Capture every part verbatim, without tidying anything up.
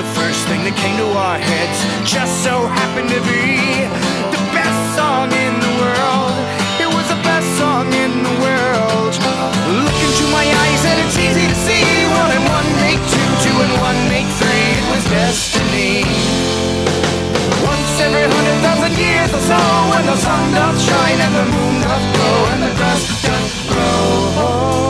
the first thing that came to our heads. Just so happened to be the best song in the world. It was the best song in the world. Look into my eyes and it's easy to see. One and one make two, two and one make three. It was destiny. Once every hundred thousand years or so, when the sun doth shine and the moon doth glow and the grass doth grow.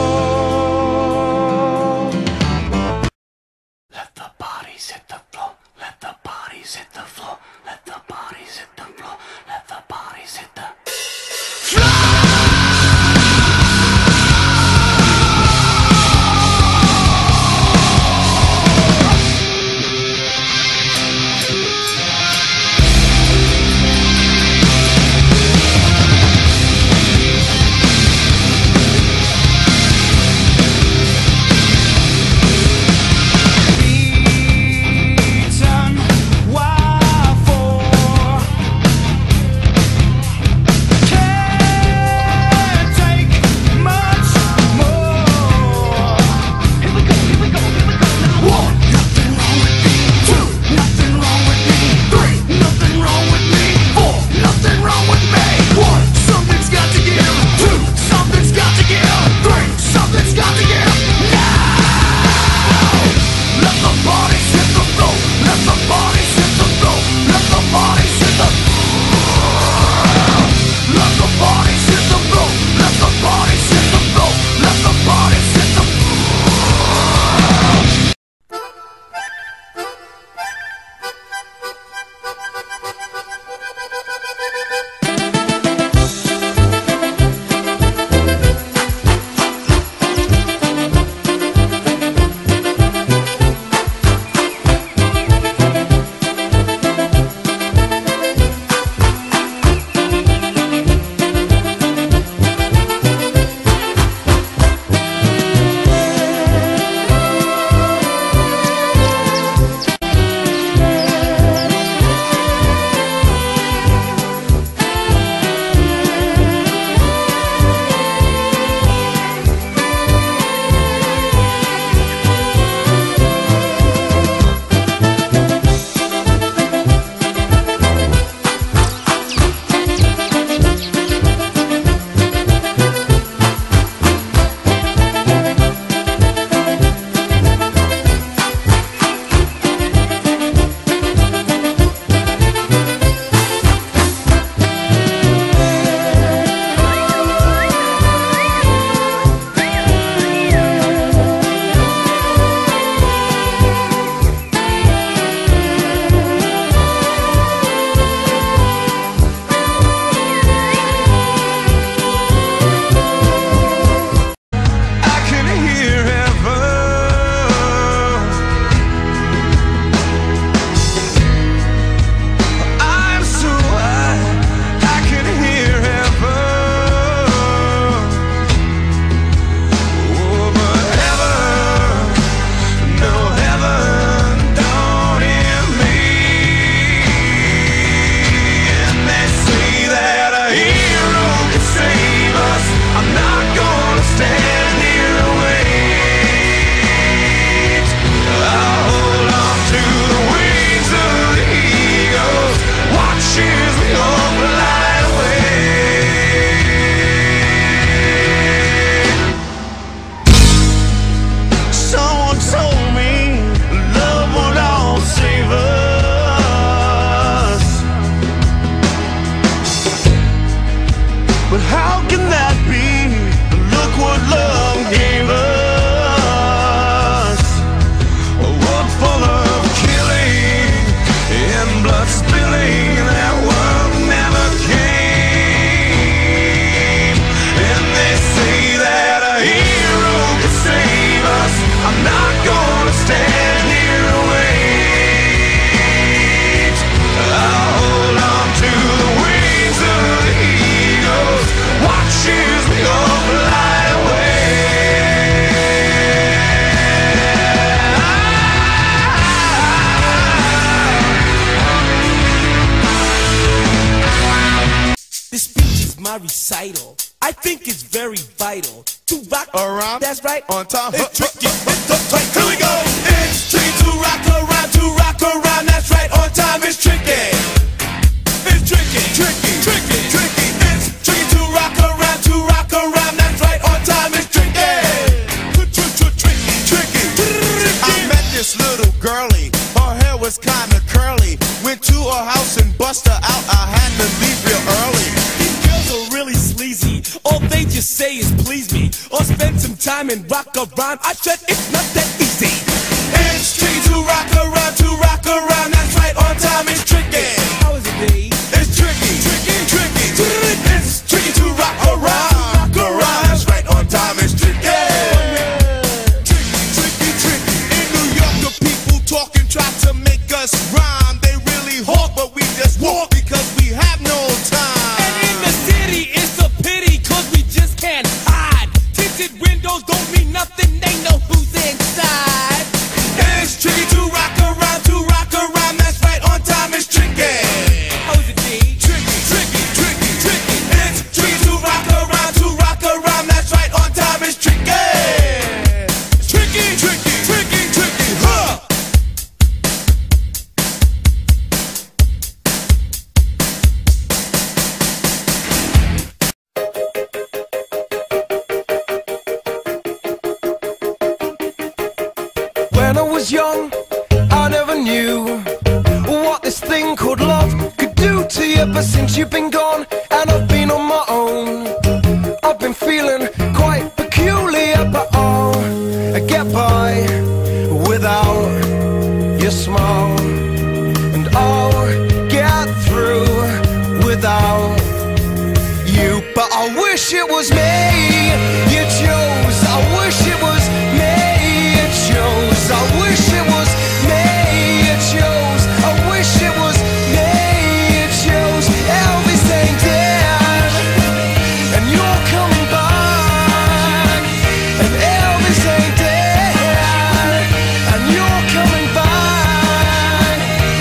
Let the bodies hit the floor. Let the bodies hit the floor. Let the bodies hit the floor. Let the bodies hit the my recital. I think it's very vital to rock around. That's right. On time. It's tricky. Here we go. It's tricky to rock around, to rock this little girlie. Her hair was kinda curly. Went to her house and bust her out. I had to leave real early. These girls are really sleazy. All they just say is please me, or spend some time and rock a rhyme. I said it's not that easy. It's tricky to rock around, to rock around. That's right, on time it's tricky. How is it, B? It's tricky, tricky, tricky. It's tricky to rock around, rock around. That's right, on time it's tricky. Tricky, tricky, tricky. In New York, the people talking try to make us rhyme. They really hawk, but we just walk because we have no time. And in the city, it's a pity, cause we just can't hide. Tinted windows don't mean nothing, they know who's inside. It's tricky to rock around, to rock around. That's right, on time it's tricky. How is it, B? Tricky, tricky, tricky, tricky. It's tricky to rock around, to rock around. That's right, on time it's tricky. Tricky, tricky, tricky, tricky, huh? When I was young, I never knew what this thing called love could do to you. But since you've been gone and I've been on my own, I've been feeling quite peculiar. But oh, I get by without your smile, and I'll get through without you. But I wish it was me you chose. I wish it was me you chose. I wish it was me you chose. I wish it was me you chose. Elvis ain't dead, and you're coming back. And Elvis ain't dead, and you're coming back.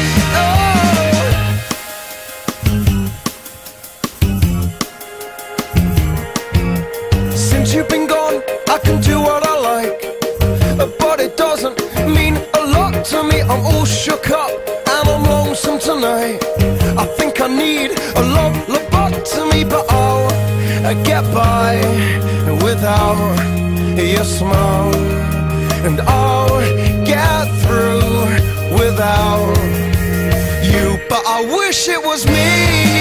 Oh. Since you've been gone, I can do what I like, but it doesn't mean a lot to me. I'm all shook up and I'm lonesome tonight. I think I need a love lobotomy, but I'll get by without your smile, and I'll get through without you. But I wish it was me